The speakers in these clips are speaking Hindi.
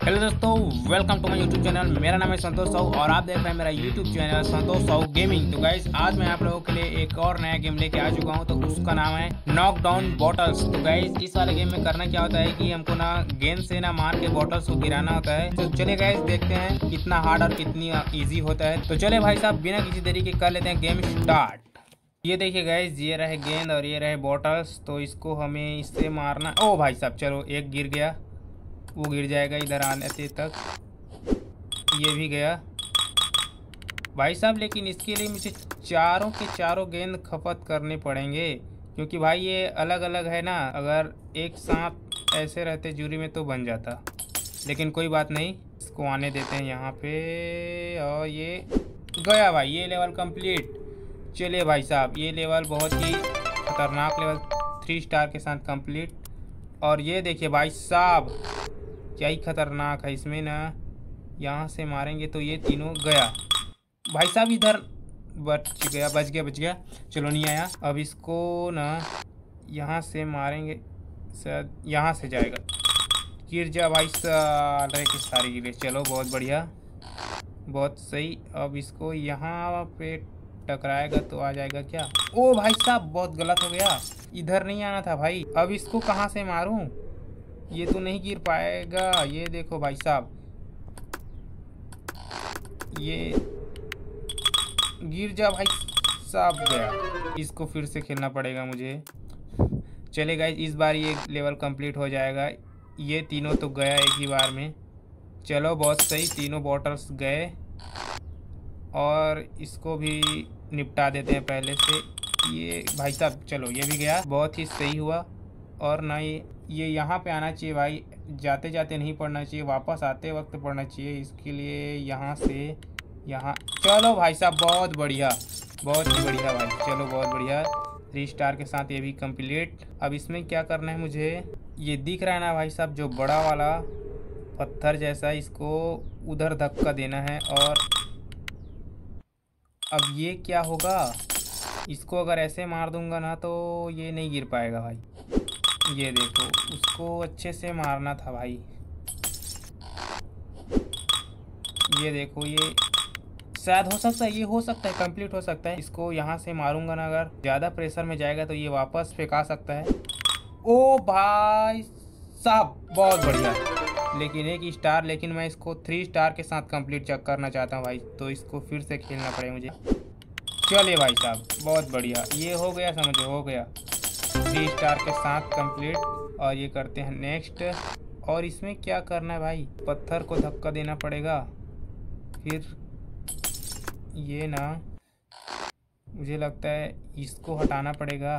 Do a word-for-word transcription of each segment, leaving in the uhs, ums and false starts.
हेलो दोस्तों, welcome to my YouTube channel. मेरा नाम है संतोष साहू और आप देख रहे हैं मेरा YouTube channel Santosh Sahu gaming. तो गाइस, आज मैं आप लोगों के लिए एक और नया गेम लेके आ चुका हूं। तो उसका नाम है नॉक डाउन बॉटल्स। तो गाइस, इस वाले गेम में करना क्या होता है कि हमको ना गेंद से ना मार के बॉटल्स को गिराना होता है। तो चलिए गाइस, देखते हैं कितना हार्ड और कितनी ईजी होता है। तो चले भाई साहब, बिना किसी देरी के कर लेते हैं गेम स्टार्ट। ये देखिए गाइस, ये रहे गेंद और ये रहे बॉटल्स। तो इसको हमें इससे मारना। ओ भाई साहब, चलो एक गिर गया, वो गिर जाएगा इधर आने से तक। ये भी गया भाई साहब, लेकिन इसके लिए मुझे चारों के चारों गेंद खपत करने पड़ेंगे, क्योंकि भाई ये अलग अलग है ना। अगर एक साथ ऐसे रहते जूरी में तो बन जाता, लेकिन कोई बात नहीं, इसको आने देते हैं यहाँ पे। और ये गया भाई, ये लेवल कंप्लीट। चलिए भाई साहब, ये लेवल बहुत ही खतरनाक लेवल थ्री स्टार के साथ कंप्लीट। और ये देखिए भाई साहब, क्या ही खतरनाक है इसमें ना। यहाँ से मारेंगे तो ये तीनों गया भाई साहब, इधर बच गया, बच गया बच गया चलो नहीं आया। अब इसको ना यहाँ से मारेंगे, शायद यहाँ से जाएगा। गिर जा भाई सारे की सारी गिरे। चलो बहुत बढ़िया, बहुत सही। अब इसको यहाँ पे टकराएगा तो आ जाएगा क्या। ओ भाई साहब, बहुत गलत हो गया, इधर नहीं आना था भाई। अब इसको कहाँ से मारूं, ये तो नहीं गिर पाएगा। ये देखो भाई साहब, ये गिर जा भाई साहब, गया। इसको फिर से खेलना पड़ेगा मुझे। चले गाइस, इस बार ये लेवल कंप्लीट हो जाएगा। ये तीनों तो गया एक ही बार में। चलो बहुत सही, तीनों बॉटल्स गए। और इसको भी निपटा देते हैं पहले से। ये भाई साहब, चलो ये भी गया, बहुत ही सही हुआ। और ना ये ये यहाँ पे आना चाहिए भाई, जाते जाते नहीं पढ़ना चाहिए, वापस आते वक्त पढ़ना चाहिए। इसके लिए यहाँ से यहाँ। चलो भाई साहब, बहुत बढ़िया, बहुत ही बढ़िया भाई। चलो बहुत बढ़िया, थ्री स्टार के साथ ये भी कंप्लीट। अब इसमें क्या करना है मुझे, ये दिख रहा है ना भाई साहब, जो बड़ा वाला पत्थर जैसा, इसको उधर धक्का देना है। और अब ये क्या होगा, इसको अगर ऐसे मार दूंगा ना तो ये नहीं गिर पाएगा भाई। ये देखो, उसको अच्छे से मारना था भाई। ये देखो, ये शायद हो सकता है, ये हो सकता है कंप्लीट हो सकता है। इसको यहाँ से मारूंगा ना, अगर ज़्यादा प्रेशर में जाएगा तो ये वापस फेंका सकता है। ओ भाई साहब, बहुत बढ़िया, लेकिन एक स्टार। लेकिन मैं इसको थ्री स्टार के साथ कंप्लीट चेक करना चाहता हूँ भाई, तो इसको फिर से खेलना पड़ेगा मुझे। चलिए भाई साहब, बहुत बढ़िया, ये हो गया, समझो हो गया थ्री स्टार के साथ कंप्लीट। और ये करते हैं नेक्स्ट। और इसमें क्या करना है भाई, पत्थर को धक्का देना पड़ेगा। फिर ये ना, मुझे लगता है इसको हटाना पड़ेगा।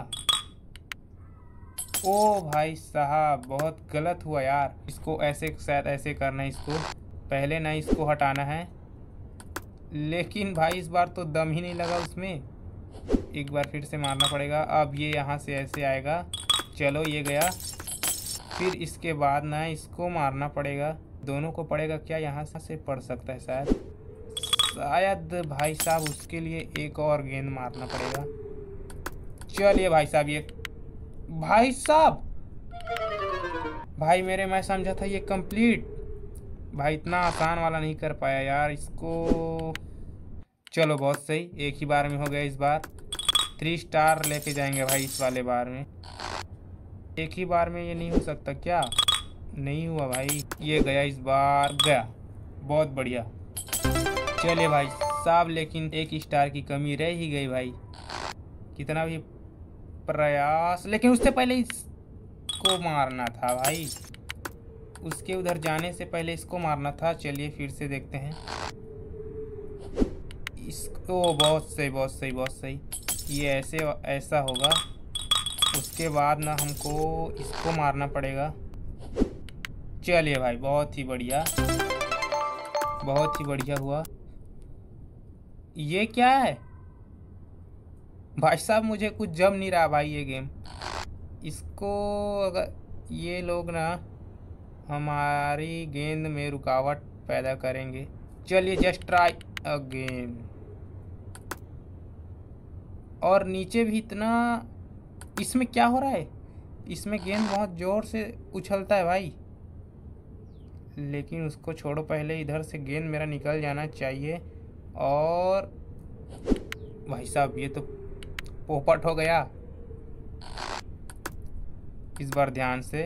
ओ भाई साहब, बहुत गलत हुआ यार। इसको ऐसे, शायद ऐसे करना है, इसको पहले ना इसको हटाना है। लेकिन भाई इस बार तो दम ही नहीं लगा उसमें, एक बार फिर से मारना पड़ेगा। अब ये यहाँ से ऐसे आएगा। चलो ये गया। फिर इसके बाद ना इसको मारना पड़ेगा, दोनों को पड़ेगा क्या, यहाँ से पड़ सकता है शायद शायद भाई साहब, उसके लिए एक और गेंद मारना पड़ेगा। चलिए भाई साहब, ये भाई साहब, भाई मेरे, मैं समझा था ये कंप्लीट, भाई इतना आसान वाला नहीं कर पाया यार इसको। चलो बहुत सही, एक ही बार में हो गया। इस बार थ्री स्टार लेके जाएंगे भाई इस वाले बार में। एक ही बार में ये नहीं हो सकता क्या, नहीं हुआ भाई, ये गया, इस बार गया, बहुत बढ़िया। चलिए भाई साहब, लेकिन एक स्टार की कमी रह ही गई भाई, कितना भी प्रयास। लेकिन उससे पहले इसको मारना था भाई, उसके उधर जाने से पहले इसको मारना था। चलिए फिर से देखते हैं इसको। बहुत सही, बहुत सही, बहुत सही। ये ऐसे ऐसा होगा, उसके बाद ना हमको इसको मारना पड़ेगा। चलिए भाई, बहुत ही बढ़िया, बहुत ही बढ़िया हुआ। ये क्या है भाई साहब, मुझे कुछ जम नहीं रहा भाई ये गेम। इसको अगर ये लोग ना हमारी गेंद में रुकावट पैदा करेंगे। चलिए जस्ट ट्राई अगेन। और नीचे भी इतना, इसमें क्या हो रहा है, इसमें गेंद बहुत ज़ोर से उछलता है भाई, लेकिन उसको छोड़ो, पहले इधर से गेंद मेरा निकल जाना चाहिए। और भाई साहब ये तो पोपट हो गया। इस बार ध्यान से,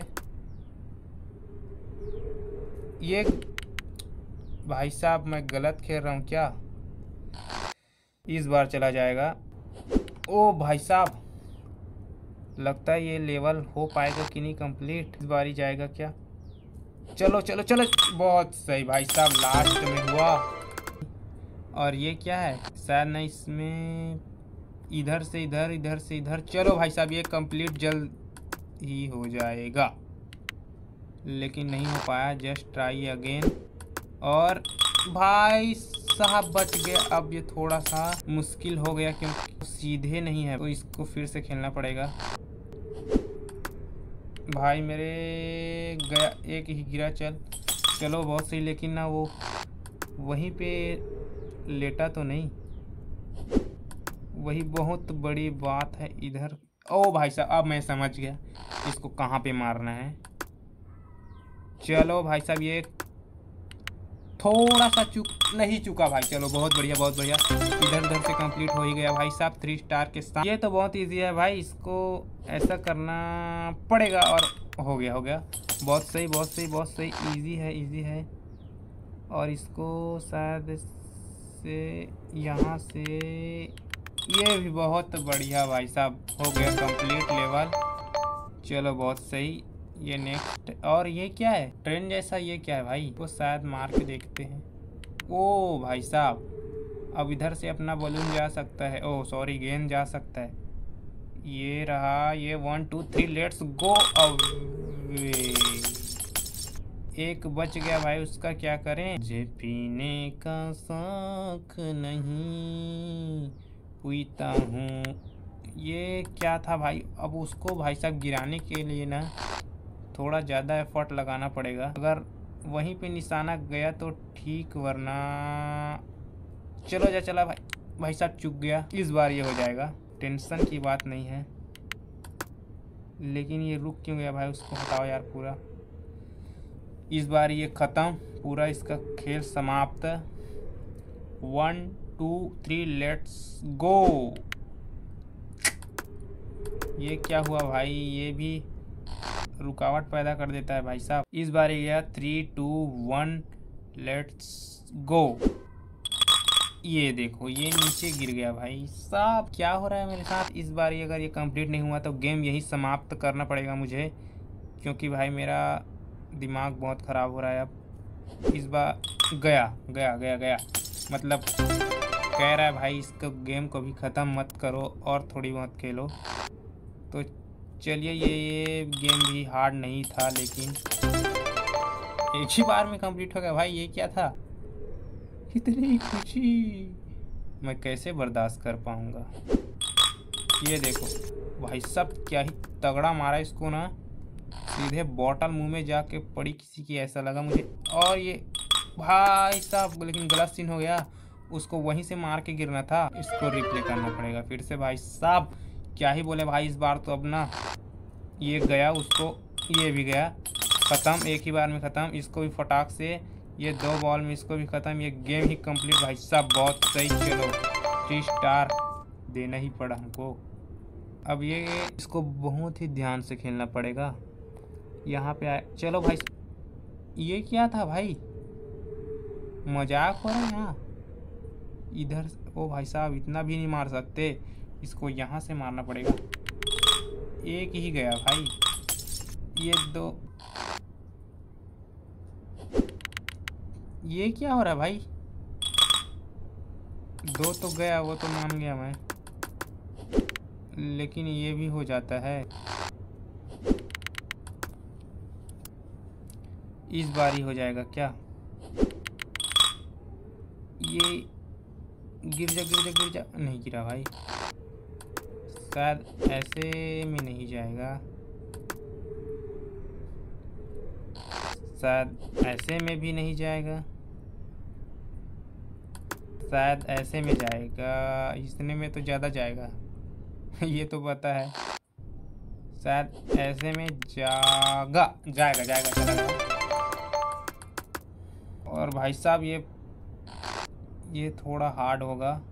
ये भाई साहब मैं गलत खेल रहा हूँ क्या? इस बार चला जाएगा। ओ भाई साहब, लगता है ये लेवल हो पाएगा कि नहीं कंप्लीट। इस बार ही जाएगा क्या? चलो चलो चलो, बहुत सही भाई साहब, लास्ट में हुआ। और ये क्या है? शायद ना इसमें इधर से इधर, इधर से इधर। चलो भाई साहब ये कंप्लीट जल्द ही हो जाएगा, लेकिन नहीं हो पाया। Just try again. और भाई साहब बच गया। अब ये थोड़ा सा मुश्किल हो गया क्योंकि सीधे नहीं है, तो इसको फिर से खेलना पड़ेगा। भाई मेरे गया, एक ही गिरा। चल चलो बहुत सही, लेकिन ना वो वहीं पे लेटा तो नहीं, वही बहुत बड़ी बात है इधर। ओ भाई साहब अब मैं समझ गया इसको कहाँ पे मारना है। चलो भाई साहब ये थोड़ा सा चुक नहीं चुका भाई। चलो बहुत बढ़िया बहुत बढ़िया, इधर उधर से कंप्लीट हो ही गया भाई साहब थ्री स्टार के साथ। ये तो बहुत इजी है भाई, इसको ऐसा करना पड़ेगा। और हो गया हो गया, बहुत सही बहुत सही बहुत सही। इजी है इजी है। और इसको शायद से यहाँ से, ये भी बहुत बढ़िया भाई साहब, हो गया कंप्लीट लेवल। चलो बहुत सही। ये नेक्स्ट। और ये क्या है? ट्रेन जैसा ये क्या है भाई? वो शायद मार के देखते हैं। ओ भाई साहब, अब इधर से अपना बलून जा सकता है। ओ सॉरी, गेंद जा सकता है। ये रहा, ये one two three let's go away. एक बच गया भाई, उसका क्या करें? मुझे पीने का शौक नहीं, पीता हूँ। ये क्या था भाई? अब उसको भाई साहब गिराने के लिए ना थोड़ा ज़्यादा एफर्ट लगाना पड़ेगा। अगर वहीं पे निशाना गया तो ठीक, वरना चलो जा चला भाई। भाई साहब चूक गया। इस बार ये हो जाएगा, टेंशन की बात नहीं है। लेकिन ये रुक क्यों गया भाई? उसको हटाओ यार पूरा। इस बार ये ख़त्म, पूरा इसका खेल समाप्त। One two three let's go. ये क्या हुआ भाई? ये भी रुकावट पैदा कर देता है भाई साहब। इस बार ये गया three two one let's go. ये देखो ये नीचे गिर गया भाई साहब। क्या हो रहा है मेरे साथ? इस बार ये अगर ये कंप्लीट नहीं हुआ तो गेम यही समाप्त करना पड़ेगा मुझे, क्योंकि भाई मेरा दिमाग बहुत ख़राब हो रहा है अब। इस बार गया गया गया गया, मतलब कह रहा है भाई इसको गेम को भी ख़त्म मत करो और थोड़ी बहुत खेलो। तो चलिए, ये ये गेम भी हार्ड नहीं था, लेकिन एक ही बार में कंप्लीट हो गया भाई। ये क्या था? इतनी खुशी मैं कैसे बर्दाश्त कर पाऊंगा? ये देखो भाई साहब, क्या ही तगड़ा मारा इसको ना, सीधे बॉटल मुंह में जाके पड़ी किसी की, ऐसा लगा मुझे। और ये भाई साहब, लेकिन गलत सीन हो गया, उसको वहीं से मार के गिरना था। इसको रिप्ले करना पड़ेगा फिर से भाई साहब। क्या ही बोले भाई, इस बार तो अब ना ये गया, उसको ये भी गया, ख़त्म एक ही बार में ख़त्म। इसको भी फटाक से, ये दो बॉल में इसको भी ख़त्म। ये गेम ही कंप्लीट भाई साहब, बहुत सही। चलो थ्री स्टार देना ही पड़ा हमको। अब ये इसको बहुत ही ध्यान से खेलना पड़ेगा। यहाँ पे आए, चलो भाई। ये क्या था भाई? मजाक हो रहा है यहाँ इधर? ओ भाई साहब, इतना भी नहीं मार सकते, इसको यहाँ से मारना पड़ेगा। एक ही गया भाई, ये दो। ये क्या हो रहा है भाई? दो तो गया, वो तो मान गया मैं, लेकिन ये भी हो जाता है। इस बार ही हो जाएगा क्या? ये गिर जा गिर जा गिर जा। नहीं गिरा भाई, शायद ऐसे में नहीं जाएगा, शायद ऐसे में भी नहीं जाएगा, शायद ऐसे में जाएगा, इसने में तो ज़्यादा जाएगा ये तो पता है। शायद ऐसे में जाएगा जाएगा जाएगा चला गया। और भाई साहब ये ये थोड़ा हार्ड होगा।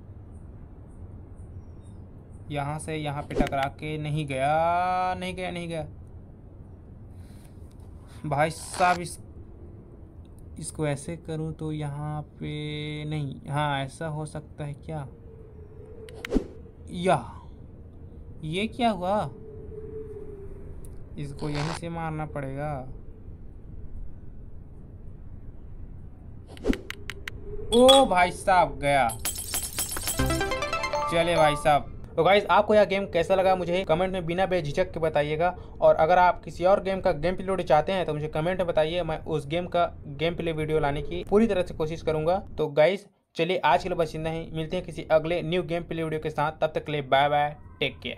यहाँ से यहाँ पे टकरा के नहीं गया नहीं गया नहीं गया भाई साहब। इस इसको ऐसे करूँ तो यहाँ पे नहीं, हाँ ऐसा हो सकता है क्या? या ये क्या हुआ? इसको यहीं से मारना पड़ेगा। ओ भाई साहब गया। चले भाई साहब। तो गाइस आपको यह गेम कैसा लगा मुझे कमेंट में बिना बेझिझक के बताइएगा। और अगर आप किसी और गेम का गेम प्ले वीडियो चाहते हैं तो मुझे कमेंट में बताइए, मैं उस गेम का गेम प्ले वीडियो लाने की पूरी तरह से कोशिश करूंगा। तो गाइस चलिए आज के लिए बस इतना ही, मिलते हैं किसी अगले न्यू गेम प्ले वीडियो के साथ। तब तक के लिए बाय बाय, टेक केयर।